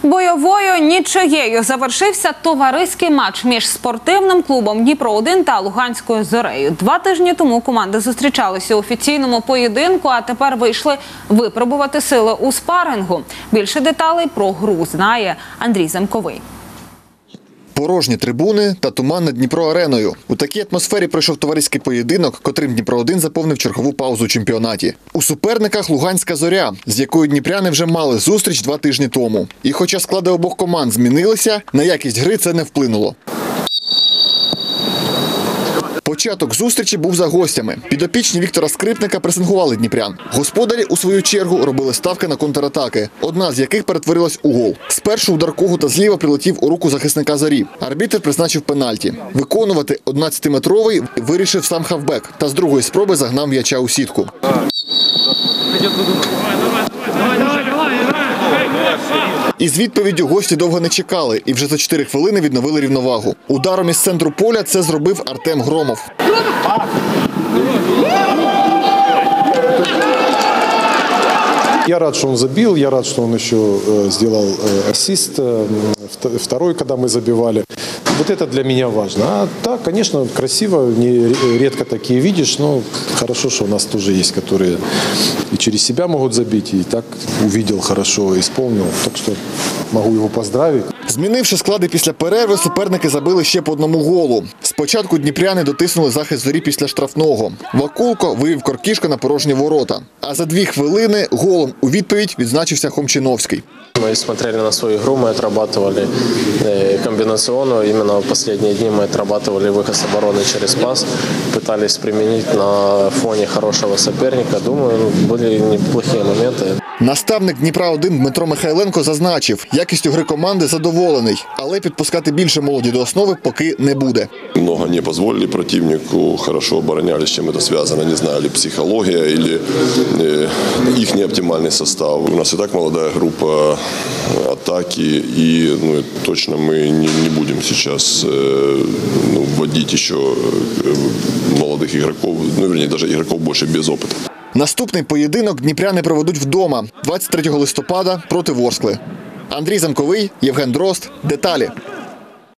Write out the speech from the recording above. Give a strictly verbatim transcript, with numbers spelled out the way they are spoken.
Бойовою нічиєю завершився товариський матч між спортивним клубом Дніпро один та Луганською Зорею. Два тижні тому команди зустрічалися у офіційному поєдинку, а тепер вийшли випробувати сили у спарингу. Більше деталей про гру знає Андрій Замковий. Порожні трибуни та туман над Дніпро-ареною. У такій атмосфері пройшов товариський поєдинок, котрим Дніпро один заповнив чергову паузу у чемпіонаті. У суперниках Луганська Зоря, з якою дніпряни вже мали зустріч два тижні тому. І хоча склади обох команд змінилися, на якість гри це не вплинуло. Початок зустрічі був за гостями. Підопічні Віктора Скрипника пресингували дніпрян. Господарі, у свою чергу, робили ставки на контратаки, одна з яких перетворилась у гол. Спершу удар Когута зліва прилетів у руку захисника Зорі. Арбітр призначив пенальті. Виконувати одинадцятиметровий вирішив сам хавбек та з другої спроби загнав м'яча у сітку. Із відповіддю гості довго не чекали і вже за чотири хвилини відновили рівновагу. Ударом із центру поля це зробив Артем Громов. Я рад, что он забил, я рад, что он еще сделал ассист, второй, когда мы забивали. Вот это для меня важно. А так, конечно, красиво, не редко такие видишь, но хорошо, что у нас тоже есть, которые и через себя могут забить, и так увидел хорошо, исполнил. Так что могу его поздравить. Змінивши склади після перерви, суперники забили ще по одному голу. Спочатку дніпряни дотиснули захист Зорі після штрафного. Вакулко вивів Коркішко на порожні ворота. А за дві хвилини голом у відповідь відзначився Хомчиновський. Мы смотрели на свою игру, мы отрабатывали комбинационную. Именно в последние дни мы отрабатывали выход с обороны через пас. Пытались применить на фоне хорошего соперника. Думаю, были неплохие моменты. Наставник Дніпра один Дмитро Михайленко зазначив, якістю гри команди задоволений, але підпускати більше молоді до основи поки не буде. Много не позволили противнику, хорошо оборонялись, с чем это связано, не знаю, или психология, или э, их неоптимальный состав. У нас и так молодая группа атаки, и ну, точно мы не, не будем сейчас э, ну, вводить еще молодых игроков, ну, вернее, даже игроков больше без опыта. Наступний поєдинок дніпряни проведуть вдома двадцять третього листопада проти Ворскли. Андрій Замковий, Євген Дрозд. Деталі.